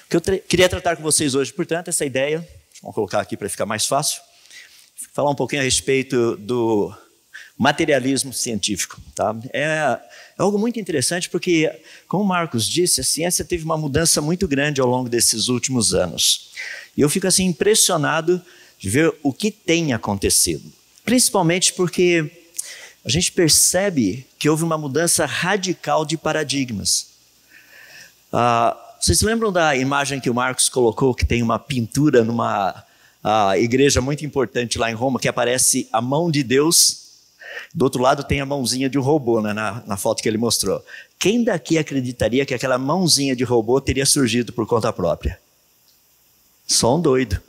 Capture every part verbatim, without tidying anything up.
O que eu queria tratar com vocês hoje, portanto, essa ideia, vamos colocar aqui para ficar mais fácil, falar um pouquinho a respeito do materialismo científico. Tá? É, é algo muito interessante porque, como o Marcos disse, a ciência teve uma mudança muito grande ao longo desses últimos anos. E eu fico assim impressionado de ver o que tem acontecido. Principalmente porque a gente percebe que houve uma mudança radical de paradigmas. Ah, vocês lembram da imagem que o Marcos colocou, que tem uma pintura numa a igreja muito importante lá em Roma, que aparece a mão de Deus, do outro lado tem a mãozinha de um robô, né, na, na foto que ele mostrou. Quem daqui acreditaria que aquela mãozinha de robô teria surgido por conta própria? Só um doido.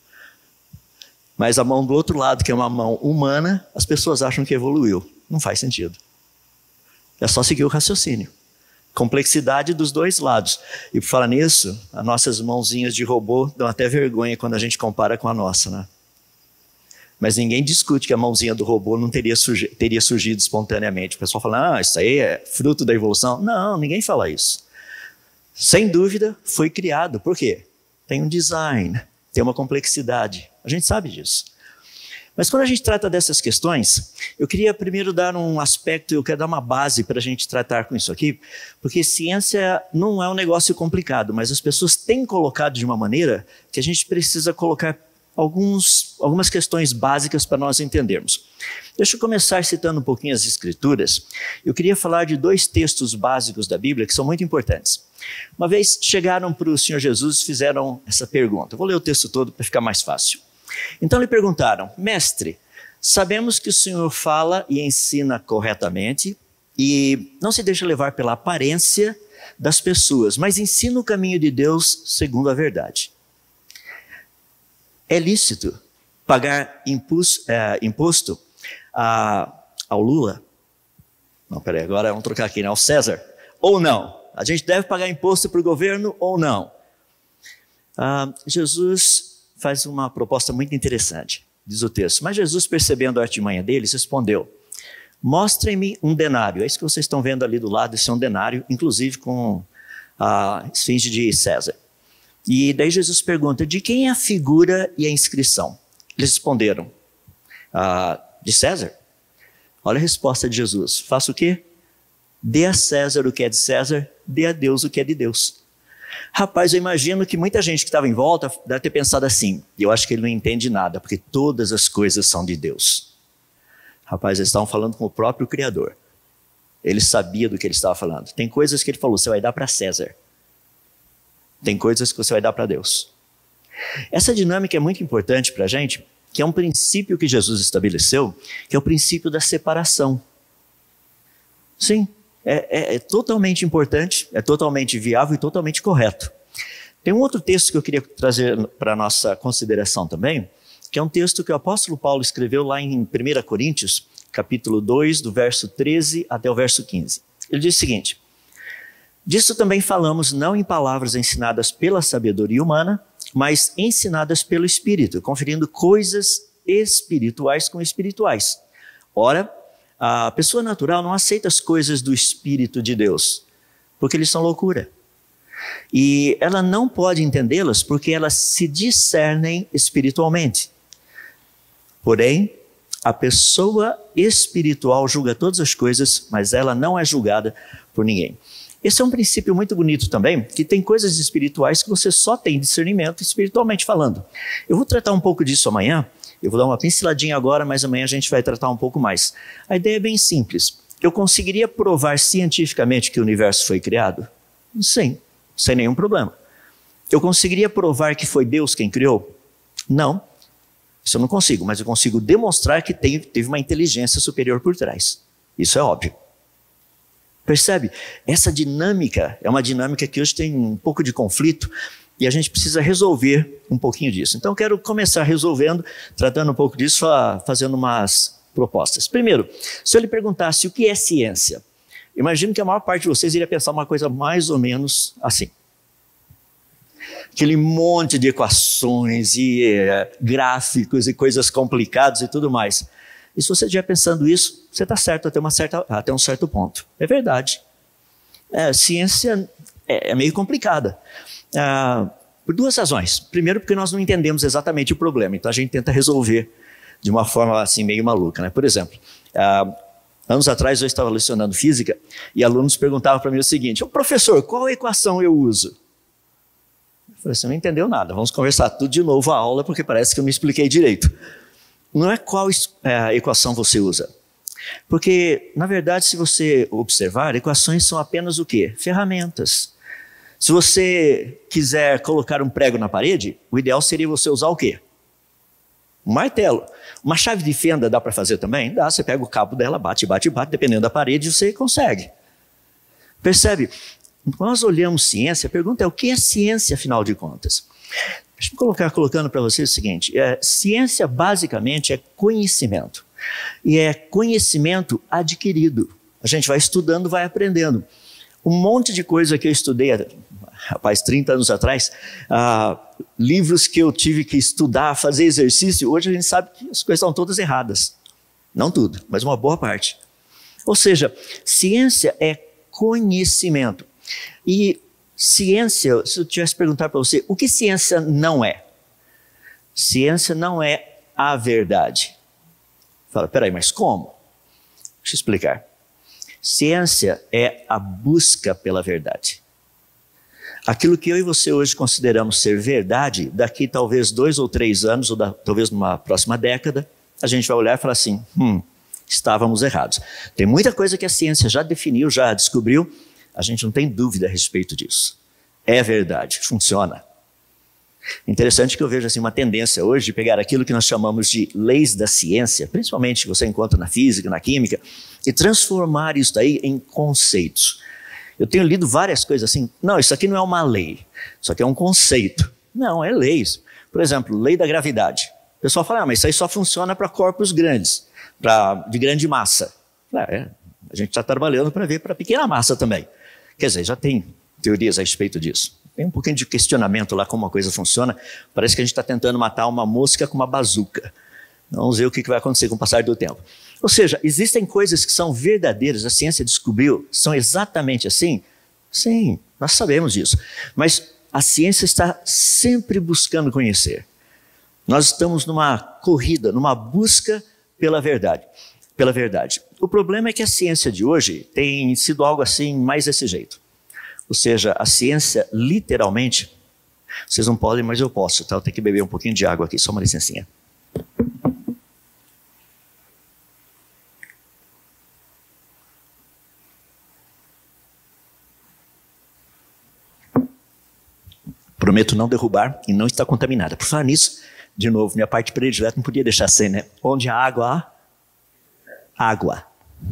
Mas a mão do outro lado, que é uma mão humana, as pessoas acham que evoluiu. Não faz sentido. É só seguir o raciocínio. Complexidade dos dois lados. E por falar nisso, as nossas mãozinhas de robô dão até vergonha quando a gente compara com a nossa, né? Mas ninguém discute que a mãozinha do robô não teria, surgi teria surgido espontaneamente. O pessoal fala, ah, isso aí é fruto da evolução. Não, ninguém fala isso. Sem dúvida, foi criado. Por quê? Tem um design, tem uma complexidade. A gente sabe disso. Mas quando a gente trata dessas questões, eu queria primeiro dar um aspecto, eu quero dar uma base para a gente tratar com isso aqui, porque ciência não é um negócio complicado, mas as pessoas têm colocado de uma maneira que a gente precisa colocar alguns, algumas questões básicas para nós entendermos. Deixa eu começar citando um pouquinho as Escrituras. Eu queria falar de dois textos básicos da Bíblia que são muito importantes. Uma vez chegaram para o Senhor Jesus e fizeram essa pergunta. Eu vou ler o texto todo para ficar mais fácil. Então lhe perguntaram, mestre, sabemos que o Senhor fala e ensina corretamente e não se deixa levar pela aparência das pessoas, mas ensina o caminho de Deus segundo a verdade. É lícito pagar impus, é, imposto a, ao Lula? Não, peraí, agora vamos trocar aqui, né? Ao César? Ou não? A gente deve pagar imposto para o governo ou não? Ah, Jesus faz uma proposta muito interessante, diz o texto. Mas Jesus, percebendo a artimanha deles, respondeu, mostrem-me um denário. É isso que vocês estão vendo ali do lado, esse é um denário, inclusive com a esfinge de César. E daí Jesus pergunta, de quem é a figura e a inscrição? Eles responderam, ah, de César. Olha a resposta de Jesus, faça o quê? Dê a César o que é de César, dê a Deus o que é de Deus. Rapaz, eu imagino que muita gente que estava em volta deve ter pensado assim, e eu acho que ele não entende nada, porque todas as coisas são de Deus. Rapaz, eles estavam falando com o próprio Criador. Ele sabia do que ele estava falando. Tem coisas que ele falou, você vai dar para César. Tem coisas que você vai dar para Deus. Essa dinâmica é muito importante para a gente, que é um princípio que Jesus estabeleceu, que é o princípio da separação. Sim. É, é, é totalmente importante, é totalmente viável e totalmente correto. Tem um outro texto que eu queria trazer para a nossa consideração também, que é um texto que o apóstolo Paulo escreveu lá em primeira Coríntios, capítulo dois, do verso treze até o verso quinze. Ele diz o seguinte, disso também falamos não em palavras ensinadas pela sabedoria humana, mas ensinadas pelo Espírito, conferindo coisas espirituais com espirituais. Ora, a pessoa natural não aceita as coisas do Espírito de Deus, porque eles são loucura. E ela não pode entendê-las porque elas se discernem espiritualmente. Porém, a pessoa espiritual julga todas as coisas, mas ela não é julgada por ninguém. Esse é um princípio muito bonito também, que tem coisas espirituais que você só tem discernimento espiritualmente falando. Eu vou tratar um pouco disso amanhã. Eu vou dar uma pinceladinha agora, mas amanhã a gente vai tratar um pouco mais. A ideia é bem simples. Eu conseguiria provar cientificamente que o universo foi criado? Sim, sem nenhum problema. Eu conseguiria provar que foi Deus quem criou? Não, isso eu não consigo, mas eu consigo demonstrar que tem, teve uma inteligência superior por trás. Isso é óbvio. Percebe? Essa dinâmica é uma dinâmica que hoje tem um pouco de conflito, e a gente precisa resolver um pouquinho disso. Então eu quero começar resolvendo, tratando um pouco disso, fazendo umas propostas. Primeiro, se eu lhe perguntasse o que é ciência, imagino que a maior parte de vocês iria pensar uma coisa mais ou menos assim. Aquele monte de equações e é, gráficos e coisas complicadas e tudo mais. E se você estiver pensando isso, você está certo até, uma certa, até um certo ponto. É verdade. É, ciência é, é meio complicada. ah, por duas razões. Primeiro, porque nós não entendemos exatamente o problema, então a gente tenta resolver de uma forma assim meio maluca, né? Por exemplo, ah, anos atrás eu estava lecionando física e alunos perguntavam para mim o seguinte: professor, qual equação eu uso? Eu falei, você não entendeu nada, vamos conversar tudo de novo a aula, porque parece que eu me expliquei direito. Não é qual é, equação você usa. Porque, na verdade, se você observar, equações são apenas o quê? Ferramentas. Se você quiser colocar um prego na parede, o ideal seria você usar o quê? Um martelo. Uma chave de fenda dá para fazer também? Dá, você pega o cabo dela, bate, bate, bate, dependendo da parede, você consegue. Percebe? Quando nós olhamos ciência, a pergunta é: o que é ciência, afinal de contas? Deixa eu colocar colocando para vocês o seguinte: é, ciência basicamente é conhecimento. E é conhecimento adquirido. A gente vai estudando, vai aprendendo. Um monte de coisa que eu estudei, rapaz, trinta anos atrás, ah, livros que eu tive que estudar, fazer exercício, hoje a gente sabe que as coisas estão todas erradas. Não tudo, mas uma boa parte. Ou seja, ciência é conhecimento. E ciência, se eu tivesse perguntar para você, o que ciência não é? Ciência não é a verdade. Fala, peraí, mas como? Deixa eu explicar. Ciência é a busca pela verdade. Aquilo que eu e você hoje consideramos ser verdade, daqui talvez dois ou três anos, ou da, talvez numa próxima década, a gente vai olhar e falar assim, hum, estávamos errados. Tem muita coisa que a ciência já definiu, já descobriu, a gente não tem dúvida a respeito disso. É verdade, funciona. Interessante que eu vejo assim, uma tendência hoje de pegar aquilo que nós chamamos de leis da ciência, principalmente que você encontra na física, na química, e transformar isso daí em conceitos. Eu tenho lido várias coisas assim, não, isso aqui não é uma lei, isso aqui é um conceito. Não, é leis. Por exemplo, lei da gravidade. O pessoal fala, ah, mas isso aí só funciona para corpos grandes, pra, de grande massa. Ah, é, a gente está trabalhando para ver para pequena massa também. Quer dizer, já tem teorias a respeito disso. Tem um pouquinho de questionamento lá como a coisa funciona. Parece que a gente está tentando matar uma mosca com uma bazuca. Vamos ver o que vai acontecer com o passar do tempo. Ou seja, existem coisas que são verdadeiras, a ciência descobriu, são exatamente assim? Sim, nós sabemos disso. Mas a ciência está sempre buscando conhecer. Nós estamos numa corrida, numa busca pela verdade. Pela verdade. O problema é que a ciência de hoje tem sido algo assim, mais desse jeito. Ou seja, a ciência, literalmente, vocês não podem, mas eu posso, tá? Eu tenho que beber um pouquinho de água aqui, só uma licencinha. Prometo não derrubar e não estar contaminada. Por falar nisso, de novo, minha parte predileta não podia deixar sem, né? Onde há água, há água.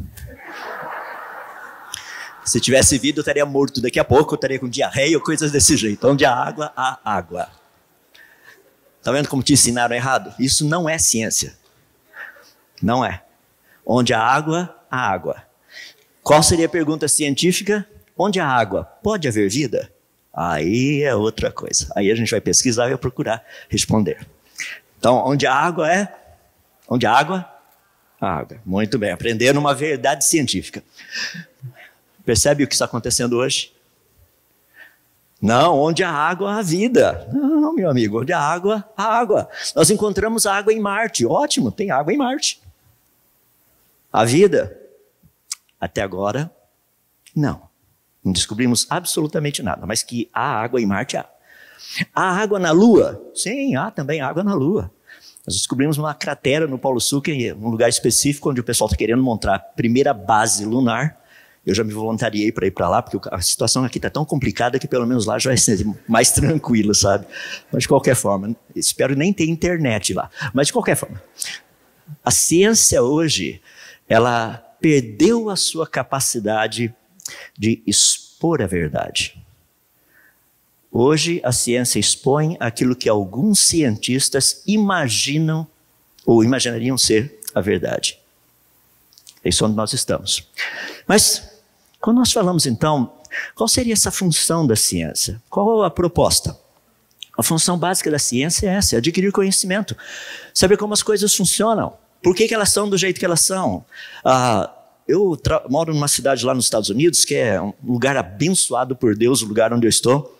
Se tivesse vida, eu estaria morto daqui a pouco, eu estaria com diarreia ou coisas desse jeito. Onde há água, há água. Está vendo como te ensinaram errado? Isso não é ciência. Não é. Onde há água, há água. Qual seria a pergunta científica? Onde há água, pode haver vida? Aí é outra coisa. Aí a gente vai pesquisar e vai procurar responder. Então, onde há água é? Onde há água? Há água. Muito bem, aprendendo uma verdade científica. Percebe o que está acontecendo hoje? Não, onde há água, há vida. Não, meu amigo, onde há água, há água. Nós encontramos água em Marte. Ótimo, tem água em Marte. A vida? Até agora, não. Não descobrimos absolutamente nada, mas que há água em Marte, há. Há água na Lua? Sim, há também água na Lua. Nós descobrimos uma cratera no Polo Sul, que é um lugar específico onde o pessoal está querendo montar a primeira base lunar. Eu já me voluntariei para ir para lá, porque a situação aqui está tão complicada que pelo menos lá já vai ser mais tranquilo, sabe? Mas de qualquer forma, espero nem ter internet lá. Mas de qualquer forma, a ciência hoje, ela perdeu a sua capacidade de expor a verdade. Hoje a ciência expõe aquilo que alguns cientistas imaginam ou imaginariam ser a verdade. É isso onde nós estamos. Mas, quando nós falamos então, qual seria essa função da ciência? Qual a proposta? A função básica da ciência é essa, é adquirir conhecimento. Saber como as coisas funcionam. Por que que elas são do jeito que elas são. Ah, eu moro numa cidade lá nos Estados Unidos, que é um lugar abençoado por Deus, o lugar onde eu estou,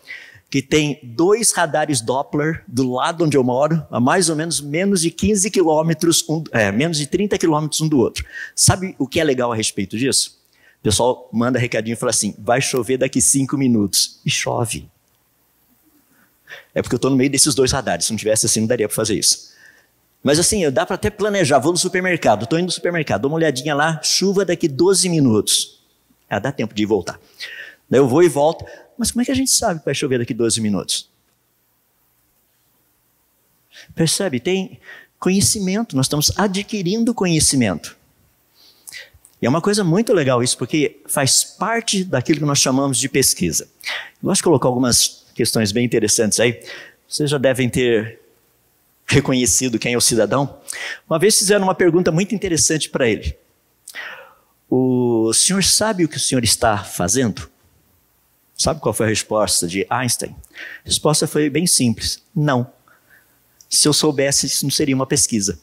que tem dois radares Doppler do lado onde eu moro, a mais ou menos menos de quinze quilômetros, um, é, menos de trinta quilômetros um do outro. Sabe o que é legal a respeito disso? O pessoal manda recadinho e fala assim, vai chover daqui cinco minutos. E chove. É porque eu estou no meio desses dois radares. Se não tivesse assim, não daria para fazer isso. Mas assim, dá para até planejar. Vou no supermercado, estou indo no supermercado, dou uma olhadinha lá, chuva daqui doze minutos. Ah, dá tempo de ir e voltar. Daí eu vou e volto. Mas como é que a gente sabe que vai chover daqui doze minutos? Percebe? Tem conhecimento, nós estamos adquirindo conhecimento. E é uma coisa muito legal isso, porque faz parte daquilo que nós chamamos de pesquisa. Eu gosto de colocar algumas questões bem interessantes aí. Vocês já devem ter reconhecido quem é o cidadão. Uma vez fizeram uma pergunta muito interessante para ele. O senhor sabe o que o senhor está fazendo? Sabe qual foi a resposta de Einstein? A resposta foi bem simples. Não. Se eu soubesse, isso não seria uma pesquisa.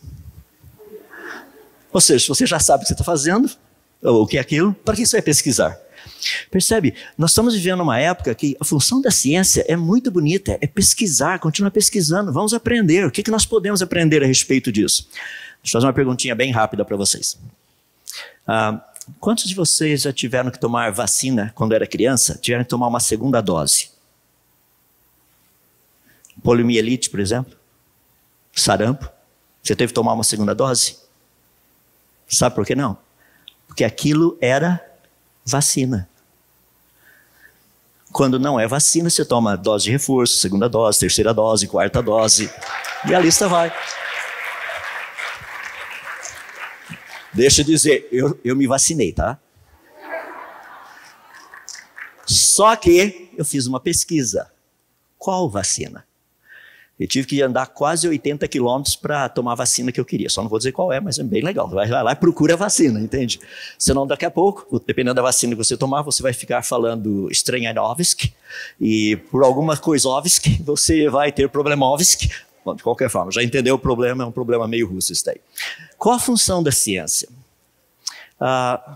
Ou seja, se você já sabe o que você está fazendo, ou o que é aquilo, para que você vai pesquisar? Percebe? Nós estamos vivendo uma época que a função da ciência é muito bonita, é pesquisar, continuar pesquisando, vamos aprender. O que, que nós podemos aprender a respeito disso? Deixa eu fazer uma perguntinha bem rápida para vocês. Ah, quantos de vocês já tiveram que tomar vacina quando era criança? Tiveram que tomar uma segunda dose? Poliomielite, por exemplo? Sarampo? Você teve que tomar uma segunda dose? Sabe por que não? Porque aquilo era vacina. Quando não é vacina, você toma dose de reforço, segunda dose, terceira dose, quarta dose, e a lista vai. Deixa eu dizer, eu, eu me vacinei, tá? Só que eu fiz uma pesquisa. Qual vacina? Eu tive que andar quase oitenta quilômetros para tomar a vacina que eu queria. Só não vou dizer qual é, mas é bem legal. Vai lá e procura a vacina, entende? Senão daqui a pouco, dependendo da vacina que você tomar, você vai ficar falando Estranhanovsk e por alguma coisovsk você vai ter problemovsk. Bom, de qualquer forma, já entendeu o problema, é um problema meio russo isso daí. Qual a função da ciência? Ah,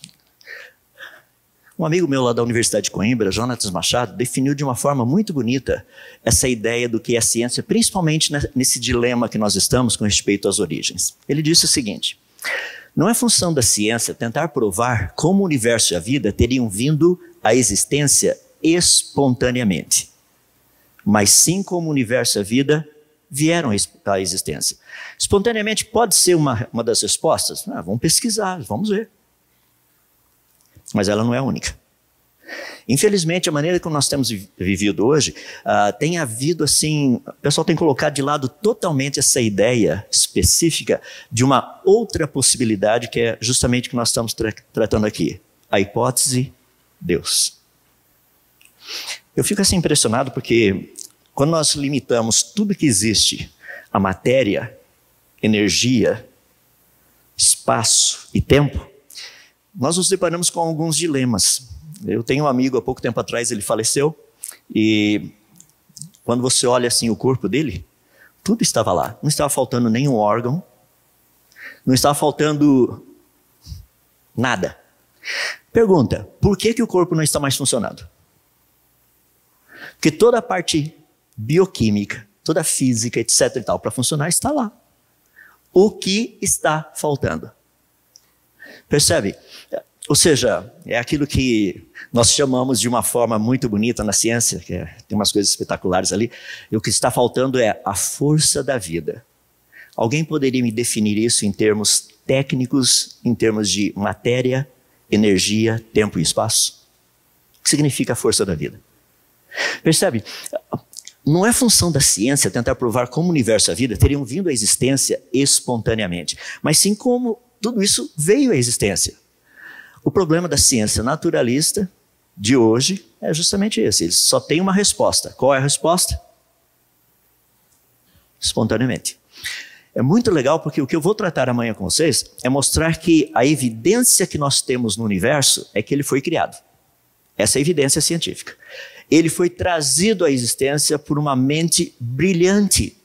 um amigo meu lá da Universidade de Coimbra, Jonatas Machado, definiu de uma forma muito bonita essa ideia do que é a ciência, principalmente nesse dilema que nós estamos com respeito às origens. Ele disse o seguinte, não é função da ciência tentar provar como o universo e a vida teriam vindo à existência espontaneamente, mas sim como o universo e a vida vieram à existência. Espontaneamente pode ser uma, uma das respostas? Ah, vamos pesquisar, vamos ver. Mas ela não é a única. Infelizmente, a maneira como nós temos vivido hoje, uh, tem havido assim, o pessoal tem colocado de lado totalmente essa ideia específica de uma outra possibilidade, que é justamente o que nós estamos tra tratando aqui, a hipótese Deus. Eu fico assim impressionado porque quando nós limitamos tudo que existe a matéria, energia, espaço e tempo, nós nos deparamos com alguns dilemas. Eu tenho um amigo, há pouco tempo atrás ele faleceu, e quando você olha assim o corpo dele, tudo estava lá. Não estava faltando nenhum órgão, não estava faltando nada. Pergunta, por que que o corpo não está mais funcionando? Porque toda a parte bioquímica, toda a física, etc e tal, para funcionar está lá. O que está faltando? Percebe? Ou seja, é aquilo que nós chamamos de uma forma muito bonita na ciência, que é, tem umas coisas espetaculares ali, e o que está faltando é a força da vida. Alguém poderia me definir isso em termos técnicos, em termos de matéria, energia, tempo e espaço? O que significa a força da vida? Percebe? Não é função da ciência tentar provar como o universo e a vida teriam vindo à existência espontaneamente, mas sim como tudo isso veio à existência. O problema da ciência naturalista de hoje é justamente esse. Eles só têm uma resposta. Qual é a resposta? Espontaneamente. É muito legal porque o que eu vou tratar amanhã com vocês é mostrar que a evidência que nós temos no universo é que ele foi criado. Essa é a evidência científica. Ele foi trazido à existência por uma mente brilhante.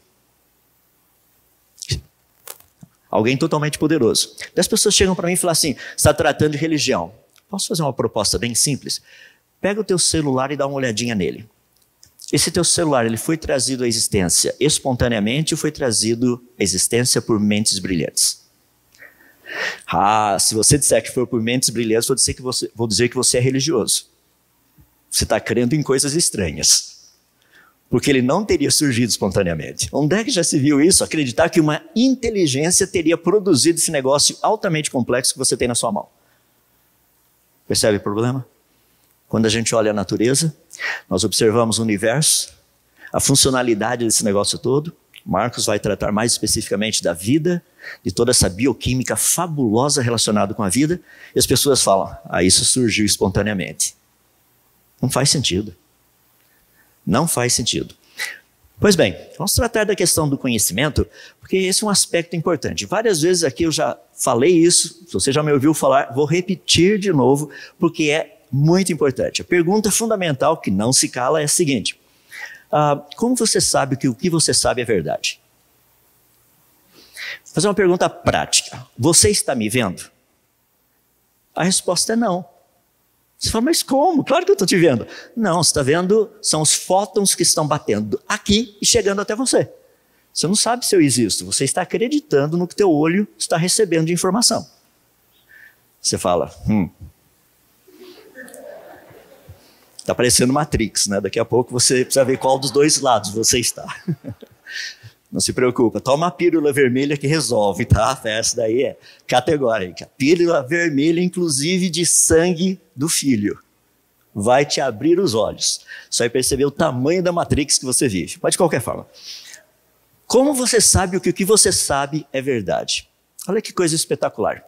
Alguém totalmente poderoso. As pessoas chegam para mim e falam assim, você está tratando de religião. Posso fazer uma proposta bem simples? Pega o teu celular e dá uma olhadinha nele. Esse teu celular, ele foi trazido à existência espontaneamente ou foi trazido à existência por mentes brilhantes? Ah, se você disser que foi por mentes brilhantes, vou dizer que você, vou dizer que você é religioso. Você está crendo em coisas estranhas. Porque ele não teria surgido espontaneamente. Onde é que já se viu isso? Acreditar que uma inteligência teria produzido esse negócio altamente complexo que você tem na sua mão. Percebe o problema? Quando a gente olha a natureza, nós observamos o universo, a funcionalidade desse negócio todo. Marcos vai tratar mais especificamente da vida, de toda essa bioquímica fabulosa relacionada com a vida, e as pessoas falam, ah, isso surgiu espontaneamente. Não faz sentido. Não faz sentido. Pois bem, vamos tratar da questão do conhecimento, porque esse é um aspecto importante. Várias vezes aqui eu já falei isso, se você já me ouviu falar, vou repetir de novo, porque é muito importante. A pergunta fundamental que não se cala é a seguinte: ah, como você sabe que o que você sabe é verdade? Vou fazer uma pergunta prática. Você está me vendo? A resposta é não. Você fala, mas como? Claro que eu estou te vendo. Não, você está vendo, são os fótons que estão batendo aqui e chegando até você. Você não sabe se eu existo, você está acreditando no que teu olho está recebendo de informação. Você fala, hum... está parecendo Matrix, né? Daqui a pouco você precisa ver qual dos dois lados você está. Não se preocupa, toma a pílula vermelha que resolve, tá? Essa daí é categórica. Pílula vermelha, inclusive de sangue do filho. Vai te abrir os olhos. Você vai perceber o tamanho da Matrix que você vive. Mas de qualquer forma. Como você sabe o que o que você sabe é verdade? Olha que coisa espetacular.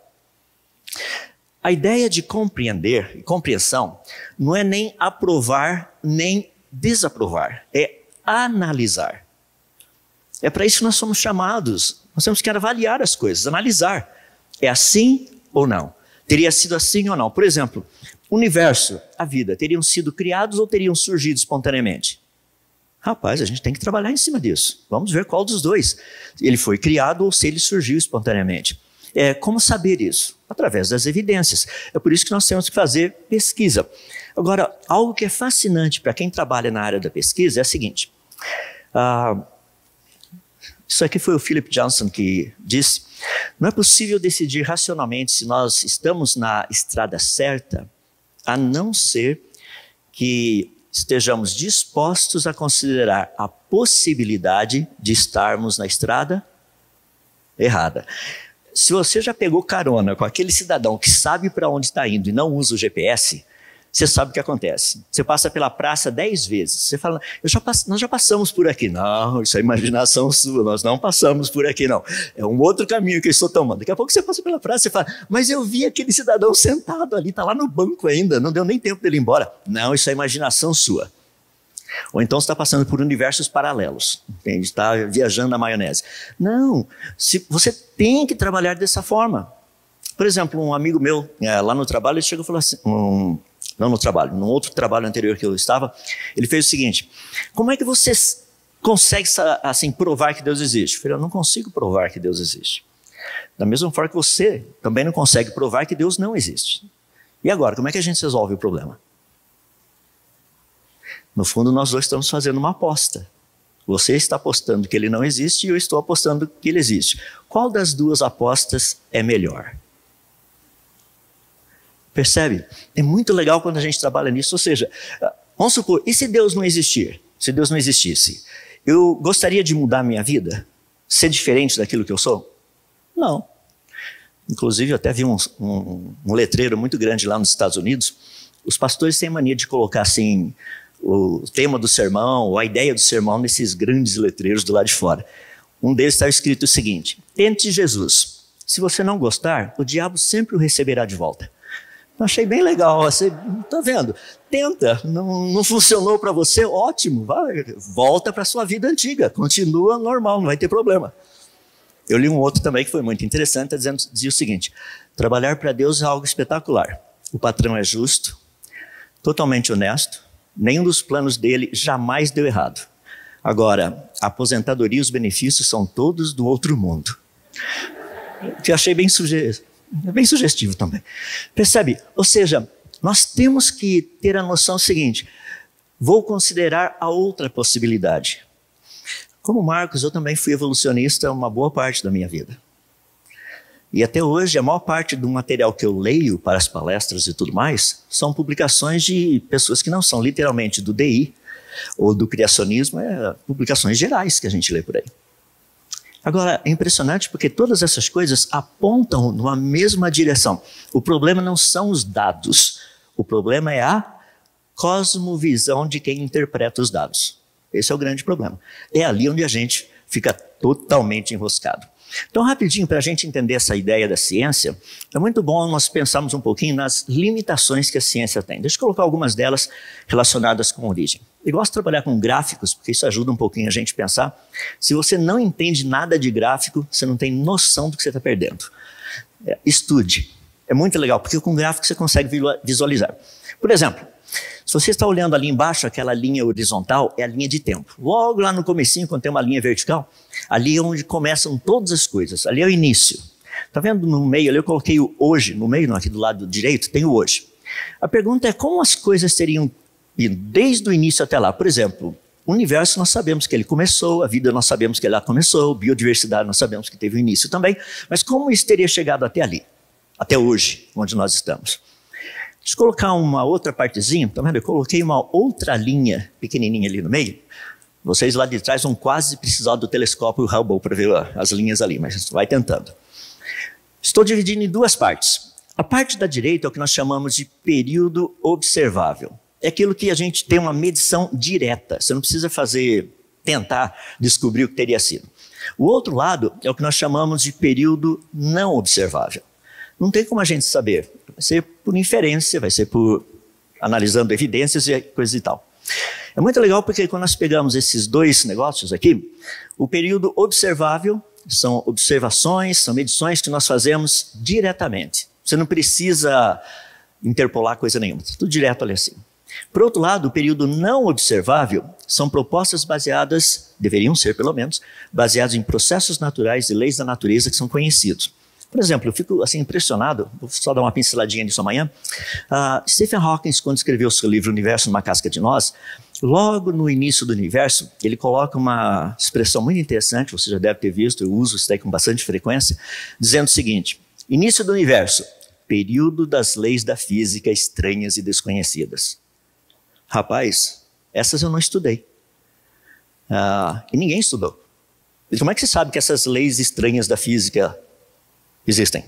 A ideia de compreender e compreensão não é nem aprovar, nem desaprovar. É analisar. É para isso que nós somos chamados. Nós temos que avaliar as coisas, analisar. É assim ou não? Teria sido assim ou não? Por exemplo, o universo, a vida, teriam sido criados ou teriam surgido espontaneamente? Rapaz, a gente tem que trabalhar em cima disso. Vamos ver qual dos dois. Ele foi criado ou se ele surgiu espontaneamente. É, como saber isso? Através das evidências. É por isso que nós temos que fazer pesquisa. Agora, algo que é fascinante para quem trabalha na área da pesquisa é o seguinte. Ah, isso aqui foi o Philip Johnson que disse, não é possível decidir racionalmente se nós estamos na estrada certa, a não ser que estejamos dispostos a considerar a possibilidade de estarmos na estrada errada. Se você já pegou carona com aquele cidadão que sabe para onde está indo e não usa o G P S, você sabe o que acontece. Você passa pela praça dez vezes, você fala, eu já pass- nós já passamos por aqui. Não, isso é imaginação sua, nós não passamos por aqui não. É um outro caminho que eu estou tomando. Daqui a pouco você passa pela praça e fala, mas eu vi aquele cidadão sentado ali, está lá no banco ainda, não deu nem tempo dele ir embora. Não, isso é imaginação sua. Ou então você está passando por universos paralelos, entende? Está viajando na maionese. Não, se, você tem que trabalhar dessa forma. Por exemplo, um amigo meu, é, lá no trabalho, ele chegou e falou assim, um, não no trabalho, num outro trabalho anterior que eu estava, ele fez o seguinte, como é que você consegue assim, provar que Deus existe? Eu falei, eu não consigo provar que Deus existe. Da mesma forma que você também não consegue provar que Deus não existe. E agora, como é que a gente resolve o problema? No fundo, nós dois estamos fazendo uma aposta. Você está apostando que ele não existe e eu estou apostando que ele existe. Qual das duas apostas é melhor? Percebe? É muito legal quando a gente trabalha nisso. Ou seja, vamos supor, e se Deus não existir? Se Deus não existisse, eu gostaria de mudar a minha vida? Ser diferente daquilo que eu sou? Não. Inclusive, eu até vi um, um, um letreiro muito grande lá nos Estados Unidos. Os pastores têm mania de colocar assim... o tema do sermão, ou a ideia do sermão nesses grandes letreiros do lado de fora. Um deles está escrito o seguinte, tente Jesus. Se você não gostar, o diabo sempre o receberá de volta. Eu achei bem legal, você está vendo? Tenta, não, não funcionou para você, ótimo, vai, volta para a sua vida antiga, continua normal, não vai ter problema. Eu li um outro também que foi muito interessante, tá dizendo, dizia o seguinte, trabalhar para Deus é algo espetacular. O patrão é justo, totalmente honesto, nenhum dos planos dele jamais deu errado. Agora, a aposentadoria e os benefícios são todos do outro mundo. Que eu achei bem, suge... bem sugestivo também. Percebe? Ou seja, nós temos que ter a noção seguinte, Vou considerar a outra possibilidade. Como Marcos, eu também fui evolucionista uma boa parte da minha vida. E até hoje, a maior parte do material que eu leio para as palestras e tudo mais, são publicações de pessoas que não são literalmente do D I ou do criacionismo, é publicações gerais que a gente lê por aí. Agora, é impressionante porque todas essas coisas apontam numa mesma direção. O problema não são os dados, o problema é a cosmovisão de quem interpreta os dados. Esse é o grande problema. É ali onde a gente fica totalmente enroscado. Então, rapidinho, para a gente entender essa ideia da ciência, é muito bom nós pensarmos um pouquinho nas limitações que a ciência tem. Deixa eu colocar algumas delas relacionadas com a origem. Eu gosto de trabalhar com gráficos, porque isso ajuda um pouquinho a gente a pensar. Se você não entende nada de gráfico, você não tem noção do que você está perdendo. É, estude. É muito legal, porque com gráfico você consegue visualizar. Por exemplo, se você está olhando ali embaixo, aquela linha horizontal é a linha de tempo. Logo lá no comecinho, quando tem uma linha vertical, ali é onde começam todas as coisas. Ali é o início. Está vendo no meio ali, eu coloquei o hoje, no meio, não, aqui do lado direito, tem o hoje. A pergunta é como as coisas teriam ido desde o início até lá. Por exemplo, o universo nós sabemos que ele começou, a vida nós sabemos que ela começou, biodiversidade nós sabemos que teve o início também, mas como isso teria chegado até ali, até hoje, onde nós estamos? Deixa eu colocar uma outra partezinha, tá vendo? Eu coloquei uma outra linha pequenininha ali no meio. Vocês lá de trás vão quase precisar do telescópio Hubble para ver as linhas ali, mas vai tentando. Estou dividindo em duas partes. A parte da direita é o que nós chamamos de período observável. É aquilo que a gente tem uma medição direta. Você não precisa fazer, tentar descobrir o que teria sido. O outro lado é o que nós chamamos de período não observável. Não tem como a gente saber. Vai ser por inferência, vai ser por analisando evidências e coisas e tal. É muito legal porque quando nós pegamos esses dois negócios aqui, o período observável são observações, são medições que nós fazemos diretamente. Você não precisa interpolar coisa nenhuma, tudo direto ali assim. Por outro lado, o período não observável são propostas baseadas, deveriam ser pelo menos, baseadas em processos naturais e leis da natureza que são conhecidos. Por exemplo, eu fico assim impressionado, vou só dar uma pinceladinha nisso amanhã. Uh, Stephen Hawking, quando escreveu o seu livro Universo numa Casca de Nós, logo no início do universo, ele coloca uma expressão muito interessante, você já deve ter visto, eu uso isso daí com bastante frequência, dizendo o seguinte: início do universo, período das leis da física estranhas e desconhecidas. Rapaz, essas eu não estudei. Uh, e ninguém estudou. E como é que você sabe que essas leis estranhas da física existem?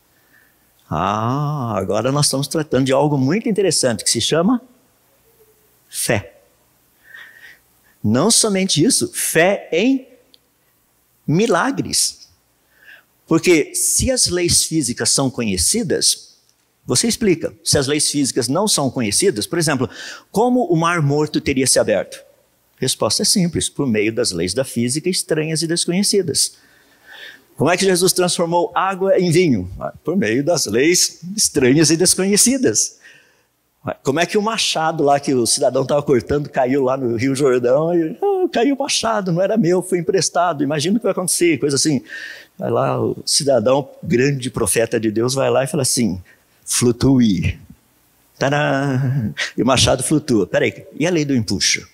Ah, agora nós estamos tratando de algo muito interessante que se chama fé. Não somente isso, fé em milagres. Porque se as leis físicas são conhecidas, você explica. Se as leis físicas não são conhecidas, por exemplo, como o mar morto teria se aberto? A resposta é simples, por meio das leis da física estranhas e desconhecidas. Como é que Jesus transformou água em vinho? Por meio das leis estranhas e desconhecidas. Como é que o machado lá que o cidadão estava cortando caiu lá no Rio Jordão? E, oh, caiu o machado, não era meu, foi emprestado. Imagina o que vai acontecer, coisa assim. Vai lá, o cidadão, grande profeta de Deus, vai lá e fala assim: flutue. Tadã! E o machado flutua. Peraí, e a lei do empuxo?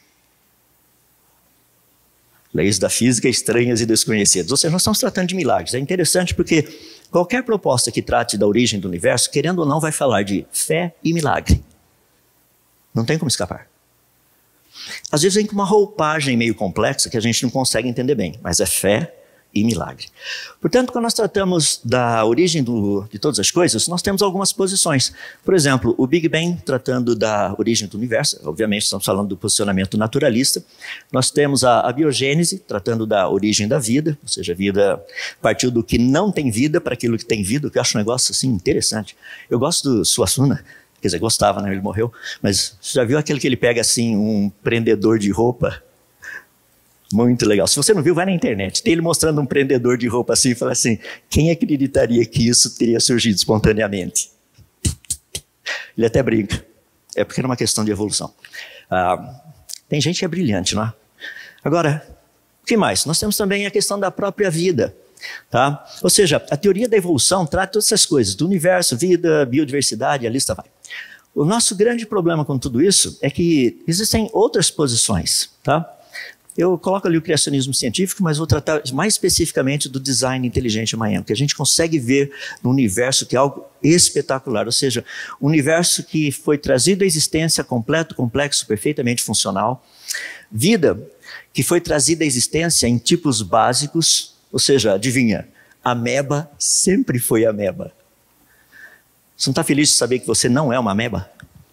Leis da física estranhas e desconhecidas. Ou seja, nós estamos tratando de milagres. É interessante porque qualquer proposta que trate da origem do universo, querendo ou não, vai falar de fé e milagre. Não tem como escapar. Às vezes vem com uma roupagem meio complexa que a gente não consegue entender bem, mas é fé e milagre. Portanto, quando nós tratamos da origem do, de todas as coisas, nós temos algumas posições. Por exemplo, o Big Bang tratando da origem do universo, obviamente estamos falando do posicionamento naturalista. Nós temos a, a biogênese, tratando da origem da vida, ou seja, a vida partiu do que não tem vida para aquilo que tem vida, o que eu acho um negócio assim interessante. Eu gosto do Suassuna, quer dizer, gostava, né? Ele morreu, mas você já viu aquele que ele pega assim, um prendedor de roupa? Muito legal. Se você não viu, vai na internet. Tem ele mostrando um prendedor de roupa assim e fala assim: quem acreditaria que isso teria surgido espontaneamente? Ele até brinca. É porque era uma questão de evolução. Ah, tem gente que é brilhante, não é? Agora, o que mais? Nós temos também a questão da própria vida. Tá? Ou seja, a teoria da evolução trata todas essas coisas, do universo, vida, biodiversidade, a lista vai. O nosso grande problema com tudo isso é que existem outras posições, tá? Eu coloco ali o criacionismo científico, mas vou tratar mais especificamente do design inteligente amanhã, porque a gente consegue ver no universo que é algo espetacular, ou seja, um universo que foi trazido à existência completo, complexo, perfeitamente funcional, vida que foi trazida à existência em tipos básicos, ou seja, adivinha, ameba sempre foi ameba. Você não está feliz de saber que você não é uma ameba?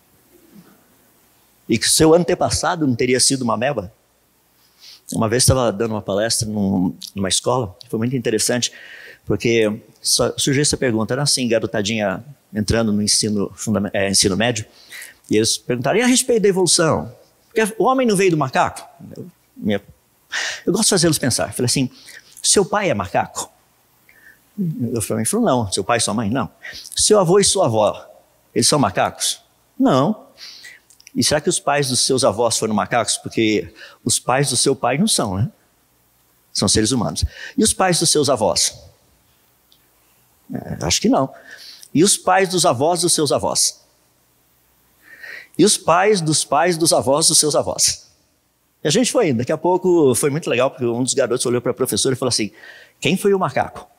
E que seu antepassado não teria sido uma ameba? Uma vez estava dando uma palestra num, numa escola, foi muito interessante, porque surgiu essa pergunta, era assim, garotadinha entrando no ensino, é, ensino médio, e eles perguntaram, e a respeito da evolução? Porque o homem não veio do macaco? Eu, minha, eu gosto de fazê-los pensar. Eu falei assim, seu pai é macaco? Eu falei, não. Seu pai e sua mãe? Não. Seu avô e sua avó, eles são macacos? Não. E será que os pais dos seus avós foram macacos? Porque os pais do seu pai não são, né? São seres humanos. E os pais dos seus avós? É, acho que não. E os pais dos avós dos seus avós? E os pais dos pais dos avós dos seus avós? E a gente foi indo. Daqui a pouco foi muito legal, porque um dos garotos olhou para a professora e falou assim, quem foi o macaco?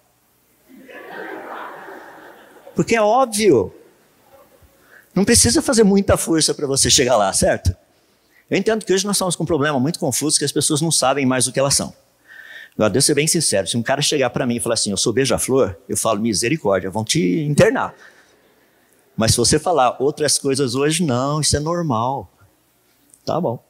Porque é óbvio. Não precisa fazer muita força para você chegar lá, certo? Eu entendo que hoje nós estamos com um problema muito confuso, que as pessoas não sabem mais o que elas são. Agora, Deus ser bem sincero, se um cara chegar para mim e falar assim, eu sou beija-flor, eu falo, misericórdia, vão te internar. Mas se você falar outras coisas hoje, não, isso é normal. Tá bom.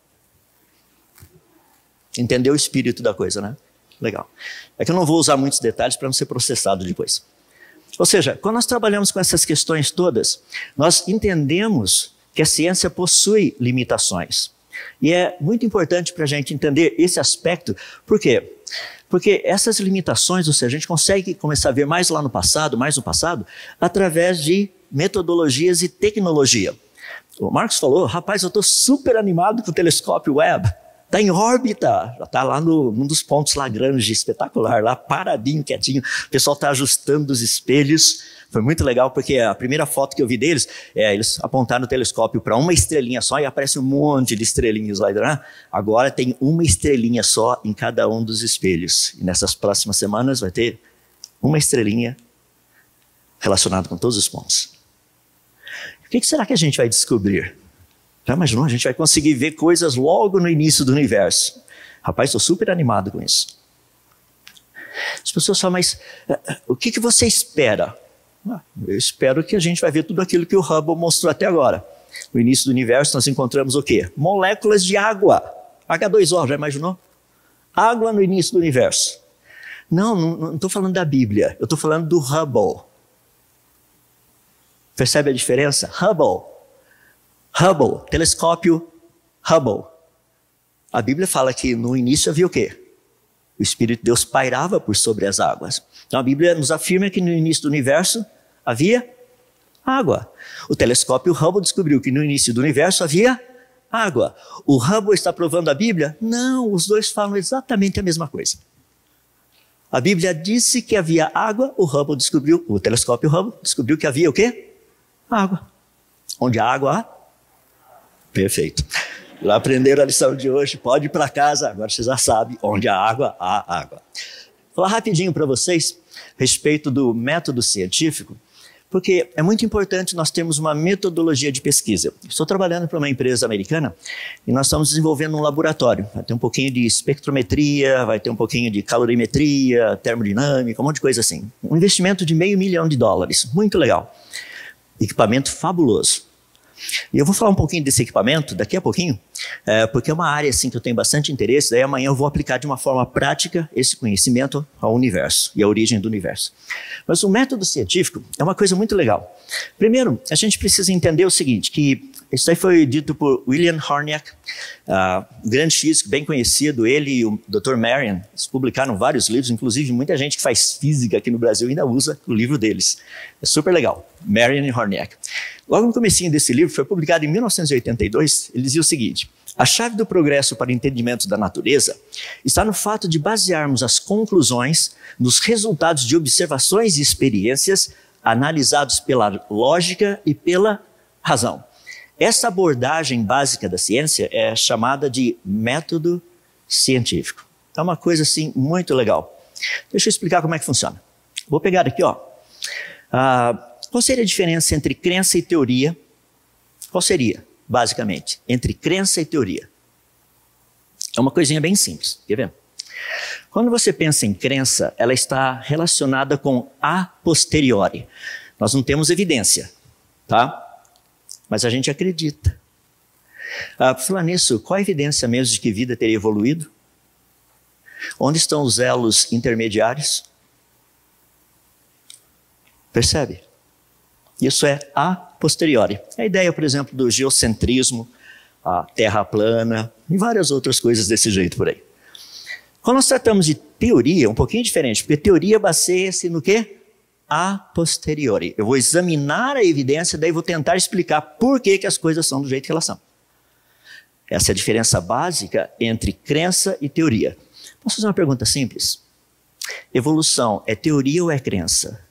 Entendeu o espírito da coisa, né? Legal. É que eu não vou usar muitos detalhes para não ser processado depois. Ou seja, quando nós trabalhamos com essas questões todas, nós entendemos que a ciência possui limitações. E é muito importante para a gente entender esse aspecto. Por quê? Porque essas limitações, ou seja, a gente consegue começar a ver mais lá no passado, mais no passado, através de metodologias e tecnologia. O Marcos falou, rapaz, eu estou super animado com o telescópio Webb. Está em órbita, já está lá no, num dos pontos Lagrange, espetacular, lá paradinho, quietinho. O pessoal está ajustando os espelhos. Foi muito legal, porque a primeira foto que eu vi deles, é, eles apontaram o telescópio para uma estrelinha só e aparece um monte de estrelinhas lá. Né? Agora tem uma estrelinha só em cada um dos espelhos. E nessas próximas semanas vai ter uma estrelinha relacionada com todos os pontos. O que será que a gente vai descobrir? Já imaginou? A gente vai conseguir ver coisas logo no início do universo. Rapaz, estou super animado com isso. As pessoas falam, mas uh, o que, que você espera? Ah, eu espero que a gente vai ver tudo aquilo que o Hubble mostrou até agora. No início do universo nós encontramos o quê? Moléculas de água. H dois O, já imaginou? Água no início do universo. Não, não estou falando da Bíblia. Eu estou falando do Hubble. Percebe a diferença? Hubble. Hubble, telescópio Hubble. A Bíblia fala que no início havia o quê? O Espírito de Deus pairava por sobre as águas. Então a Bíblia nos afirma que no início do universo havia água. O telescópio Hubble descobriu que no início do universo havia água. O Hubble está provando a Bíblia? Não, os dois falam exatamente a mesma coisa. A Bíblia disse que havia água, o Hubble descobriu, o telescópio Hubble descobriu que havia o quê? Água. Onde há água há? Perfeito. Já aprenderam a lição de hoje, pode ir para casa, agora você já sabe, onde há água, há água. Vou falar rapidinho para vocês a respeito do método científico, porque é muito importante nós termos uma metodologia de pesquisa. Estou trabalhando para uma empresa americana e nós estamos desenvolvendo um laboratório. Vai ter um pouquinho de espectrometria, vai ter um pouquinho de calorimetria, termodinâmica, um monte de coisa assim. Um investimento de meio milhão de dólares, muito legal. Equipamento fabuloso. E eu vou falar um pouquinho desse equipamento daqui a pouquinho, é, porque é uma área assim, que eu tenho bastante interesse, daí amanhã eu vou aplicar de uma forma prática esse conhecimento ao universo e à origem do universo. Mas o método científico é uma coisa muito legal. Primeiro, a gente precisa entender o seguinte, que isso aí foi dito por William Horniak, uh, um grande físico bem conhecido, ele e o doutor Marian, eles publicaram vários livros, inclusive muita gente que faz física aqui no Brasil ainda usa o livro deles. É super legal, Marian e Horniak. Logo no comecinho desse livro, foi publicado em mil novecentos e oitenta e dois, ele dizia o seguinte, a chave do progresso para o entendimento da natureza está no fato de basearmos as conclusões nos resultados de observações e experiências analisados pela lógica e pela razão. essa abordagem básica da ciência é chamada de método científico. É uma coisa assim muito legal. Deixa eu explicar como é que funciona. Vou pegar aqui, ó. Ah, qual seria a diferença entre crença e teoria? Qual seria, basicamente, entre crença e teoria? É uma coisinha bem simples, quer ver? Quando você pensa em crença, ela está relacionada com a posteriori. Nós não temos evidência, tá? Mas a gente acredita. Ah, por falar nisso, qual a evidência mesmo de que vida teria evoluído? Onde estão os elos intermediários? Percebe? Isso é a posteriori. A ideia, por exemplo, do geocentrismo, a terra plana e várias outras coisas desse jeito por aí. Quando nós tratamos de teoria, é um pouquinho diferente, porque teoria baseia-se no quê? A posteriori. Eu vou examinar a evidência, daí vou tentar explicar por que, que as coisas são do jeito que elas são. Essa é a diferença básica entre crença e teoria. Posso fazer uma pergunta simples? Evolução é teoria ou é crença?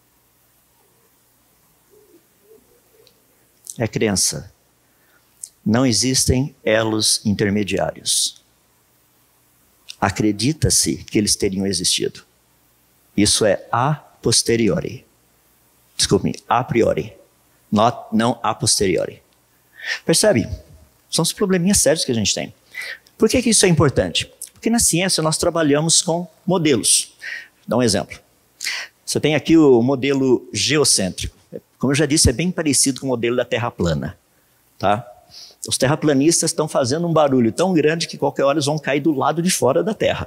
É crença. Não existem elos intermediários. Acredita-se que eles teriam existido. Isso é a posteriori. Desculpe-me, a priori. Not, não a posteriori. Percebe? São os probleminhas sérios que a gente tem. Por que, que isso é importante? Porque na ciência nós trabalhamos com modelos. Vou dar um exemplo. Você tem aqui o modelo geocêntrico. Como eu já disse, é bem parecido com o modelo da Terra plana. Tá? Os terraplanistas estão fazendo um barulho tão grande que qualquer hora eles vão cair do lado de fora da Terra.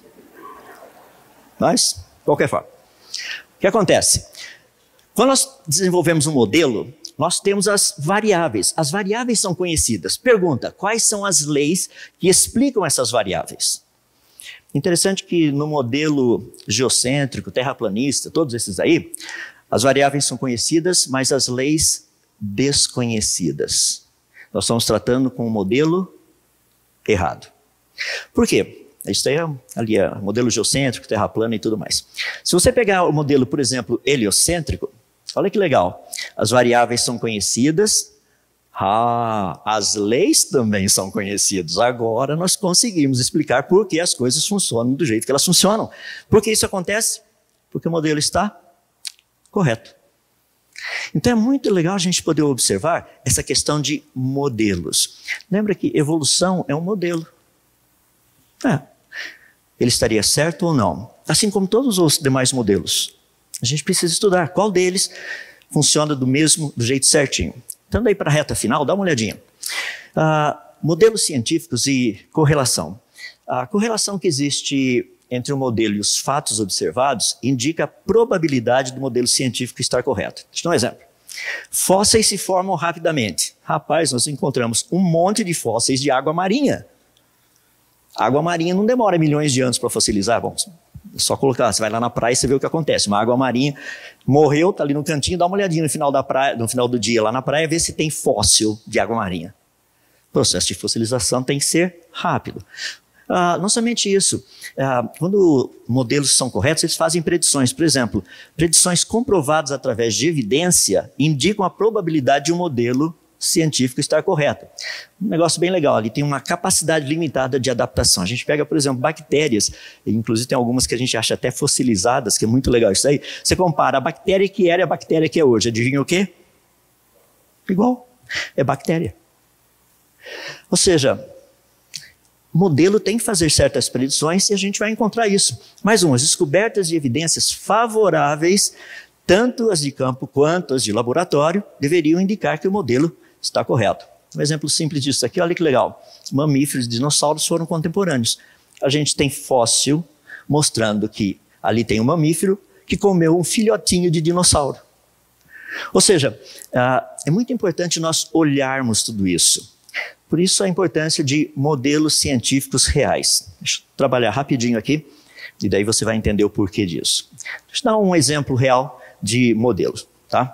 Mas, de qualquer forma. O que acontece? Quando nós desenvolvemos um modelo, nós temos as variáveis. As variáveis são conhecidas. Pergunta, quais são as leis que explicam essas variáveis? Interessante que no modelo geocêntrico, terraplanista, todos esses aí, as variáveis são conhecidas, mas as leis desconhecidas. Nós estamos tratando com um modelo errado. Por quê? Isso aí é, ali é modelo geocêntrico, terra plana e tudo mais. Se você pegar o modelo, por exemplo, heliocêntrico, olha que legal. As variáveis são conhecidas. Ah, as leis também são conhecidas. Agora nós conseguimos explicar por que as coisas funcionam do jeito que elas funcionam. Por que isso acontece? Porque o modelo está correto. Então é muito legal a gente poder observar essa questão de modelos. Lembra que evolução é um modelo. É. Ele estaria certo ou não? Assim como todos os demais modelos. A gente precisa estudar qual deles funciona do mesmo, do jeito certinho. Então daí para a reta final, dá uma olhadinha. Ah, modelos científicos e correlação. A correlação que existe entre o modelo e os fatos observados indica a probabilidade do modelo científico estar correto. Deixa eu dar um exemplo. Fósseis se formam rapidamente. Rapaz, nós encontramos um monte de fósseis de água marinha. Água marinha não demora milhões de anos para fossilizar. Bom, é só colocar, você vai lá na praia e você vê o que acontece. Uma água marinha morreu, está ali no cantinho, dá uma olhadinha no final, da praia, no final do dia lá na praia, vê se tem fóssil de água marinha. O processo de fossilização tem que ser rápido. Ah, não somente isso, ah, quando modelos são corretos, eles fazem predições. Por exemplo, predições comprovadas através de evidência indicam a probabilidade de um modelo científico estar correto. Um negócio bem legal, ali tem uma capacidade limitada de adaptação. A gente pega, por exemplo, bactérias, inclusive tem algumas que a gente acha até fossilizadas, que é muito legal isso aí. Você compara a bactéria que era e a bactéria que é hoje. Adivinha o quê? Igual. É bactéria. Ou seja, modelo tem que fazer certas predições e a gente vai encontrar isso. Mais uma, as descobertas de evidências favoráveis, tanto as de campo quanto as de laboratório, deveriam indicar que o modelo está correto. Um exemplo simples disso aqui, olha que legal. Mamíferos e dinossauros foram contemporâneos. A gente tem fóssil mostrando que ali tem um mamífero que comeu um filhotinho de dinossauro. Ou seja, é muito importante nós olharmos tudo isso. Por isso a importância de modelos científicos reais. Deixa eu trabalhar rapidinho aqui, e daí você vai entender o porquê disso. Deixa eu dar um exemplo real de modelos. Tá?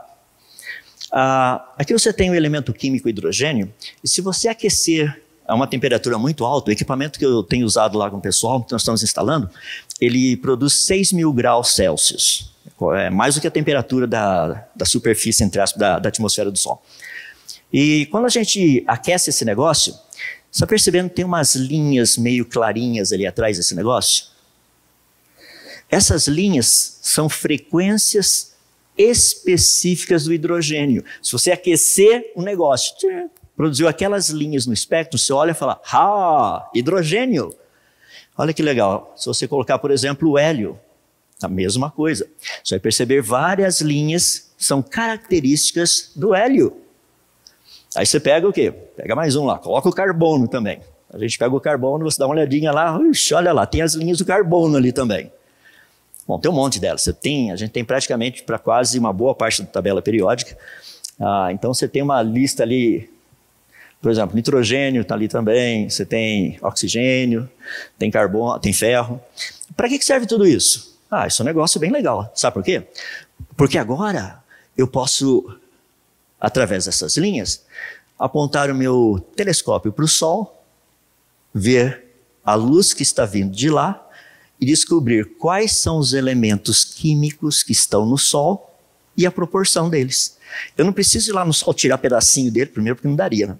Ah, aqui você tem o elemento químico hidrogênio, e se você aquecer a uma temperatura muito alta, o equipamento que eu tenho usado lá com o pessoal, que nós estamos instalando, ele produz seis mil graus Celsius. É mais do que a temperatura da, da superfície, entre aspas, da, da atmosfera do Sol. E quando a gente aquece esse negócio, você está percebendo que tem umas linhas meio clarinhas ali atrás desse negócio? Essas linhas são frequências específicas do hidrogênio. Se você aquecer o negócio, tchê, produziu aquelas linhas no espectro, você olha e fala, ah, hidrogênio. Olha que legal. Se você colocar, por exemplo, o hélio, a mesma coisa. Você vai perceber várias linhas que são características do hélio. Aí você pega o quê? Pega mais um lá, coloca o carbono também. A gente pega o carbono, você dá uma olhadinha lá, uixi, olha lá, tem as linhas do carbono ali também. Bom, tem um monte delas. Você tem, a gente tem praticamente para quase uma boa parte da tabela periódica. Ah, então você tem uma lista ali, por exemplo, nitrogênio está ali também, você tem oxigênio, tem carbono, tem ferro. Para que serve tudo isso? Ah, isso é um negócio bem legal. Sabe por quê? Porque agora eu posso, através dessas linhas, apontar o meu telescópio para o Sol, ver a luz que está vindo de lá e descobrir quais são os elementos químicos que estão no Sol e a proporção deles. Eu não preciso ir lá no Sol tirar pedacinho dele, primeiro porque não daria, né?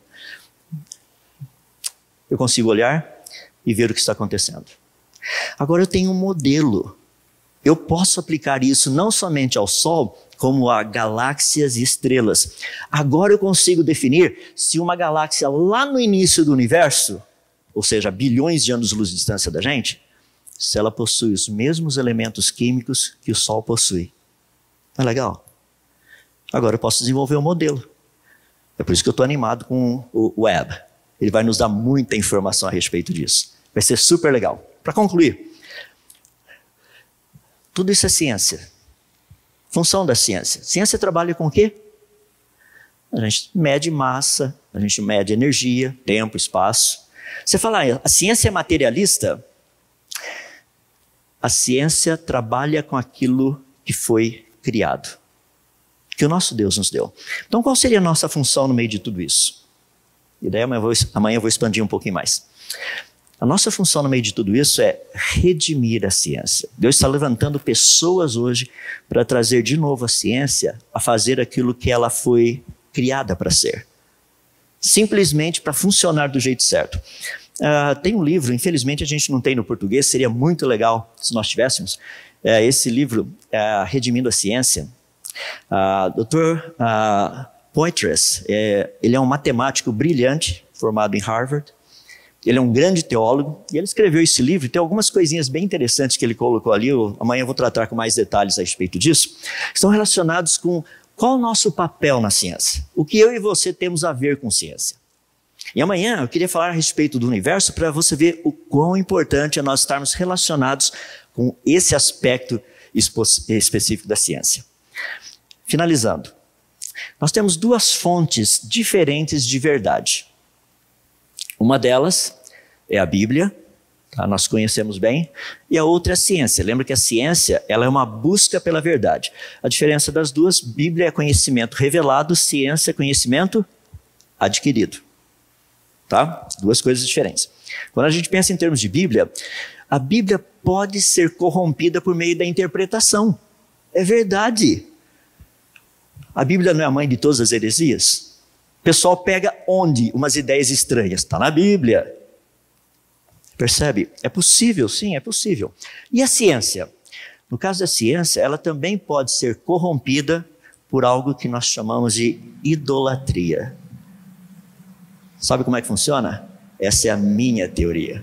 Eu consigo olhar e ver o que está acontecendo. Agora eu tenho um modelo. Eu posso aplicar isso não somente ao Sol, como a galáxias e estrelas. Agora eu consigo definir se uma galáxia lá no início do universo, ou seja, bilhões de anos-luz de distância da gente, se ela possui os mesmos elementos químicos que o Sol possui. É legal? Agora eu posso desenvolver um modelo. É por isso que eu estou animado com o Webb. Ele vai nos dar muita informação a respeito disso. Vai ser super legal. Para concluir, tudo isso é ciência. Função da ciência. Ciência trabalha com o quê? A gente mede massa, a gente mede energia, tempo, espaço. Você fala, ah, a ciência é materialista? A ciência trabalha com aquilo que foi criado, que o nosso Deus nos deu. Então, qual seria a nossa função no meio de tudo isso? E daí amanhã eu vou, amanhã eu vou expandir um pouquinho mais. A nossa função no meio de tudo isso é redimir a ciência. Deus está levantando pessoas hoje para trazer de novo a ciência a fazer aquilo que ela foi criada para ser. Simplesmente para funcionar do jeito certo. Uh, tem um livro, infelizmente a gente não tem no português, seria muito legal se nós tivéssemos. Uh, esse livro, uh, Redimindo a Ciência. Uh, doutor Uh, Poitras, é, ele é um matemático brilhante, formado em Harvard. Ele é um grande teólogo e ele escreveu esse livro e tem algumas coisinhas bem interessantes que ele colocou ali. Eu, amanhã eu vou tratar com mais detalhes a respeito disso. Estão relacionados com qual o nosso papel na ciência. O que eu e você temos a ver com ciência. E amanhã eu queria falar a respeito do universo para você ver o quão importante é nós estarmos relacionados com esse aspecto específico da ciência. Finalizando. Nós temos duas fontes diferentes de verdade. Uma delas é a Bíblia, tá? Nós conhecemos bem, e a outra é a ciência. Lembra que a ciência ela é uma busca pela verdade. A diferença das duas, Bíblia é conhecimento revelado, ciência é conhecimento adquirido. Tá? Duas coisas diferentes. Quando a gente pensa em termos de Bíblia, a Bíblia pode ser corrompida por meio da interpretação. É verdade. A Bíblia não é a mãe de todas as heresias? O pessoal pega onde umas ideias estranhas? Está na Bíblia. Percebe? É possível, sim, é possível. E a ciência? No caso da ciência, ela também pode ser corrompida por algo que nós chamamos de idolatria. Sabe como é que funciona? Essa é a minha teoria.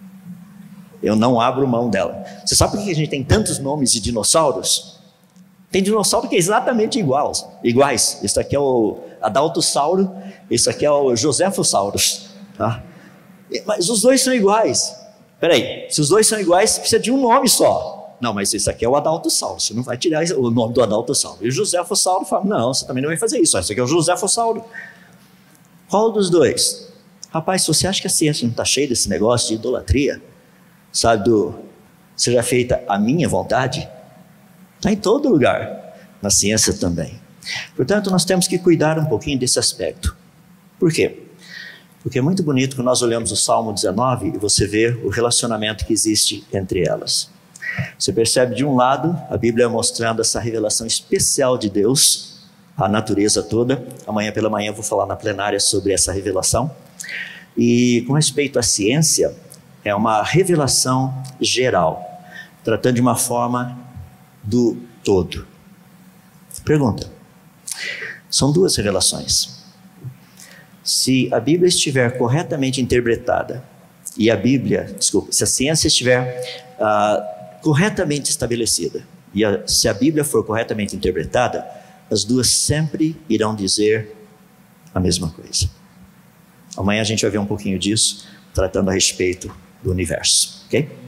Eu não abro mão dela. Você sabe por que a gente tem tantos nomes de dinossauros? Tem dinossauro que é exatamente iguais. iguais. Esse aqui é o Adaltossauro, esse aqui é o Josefosaurus. Tá? Mas os dois são iguais. Peraí, se os dois são iguais, precisa de um nome só. Não, mas esse aqui é o Adaltossauro, você não vai tirar o nome do Adaltossauro. E o Josefossauro fala, não, você também não vai fazer isso. Esse aqui é o Josefossauro. Qual dos dois? Rapaz, se você acha que a ciência não está cheia desse negócio de idolatria, sabe, do seja feita a minha vontade, está em todo lugar, na ciência também. Portanto, nós temos que cuidar um pouquinho desse aspecto. Por quê? Porque é muito bonito quando nós olhamos o Salmo dezenove e você vê o relacionamento que existe entre elas. Você percebe de um lado, a Bíblia mostrando essa revelação especial de Deus, a natureza toda. Amanhã pela manhã eu vou falar na plenária sobre essa revelação. E com respeito à ciência, é uma revelação geral, tratando de uma forma do todo. Pergunta: são duas revelações. Se a Bíblia estiver corretamente interpretada, e a Bíblia, desculpa, se a ciência estiver uh, corretamente estabelecida, e a, se a Bíblia for corretamente interpretada, as duas sempre irão dizer a mesma coisa. Amanhã a gente vai ver um pouquinho disso, tratando a respeito do universo, ok?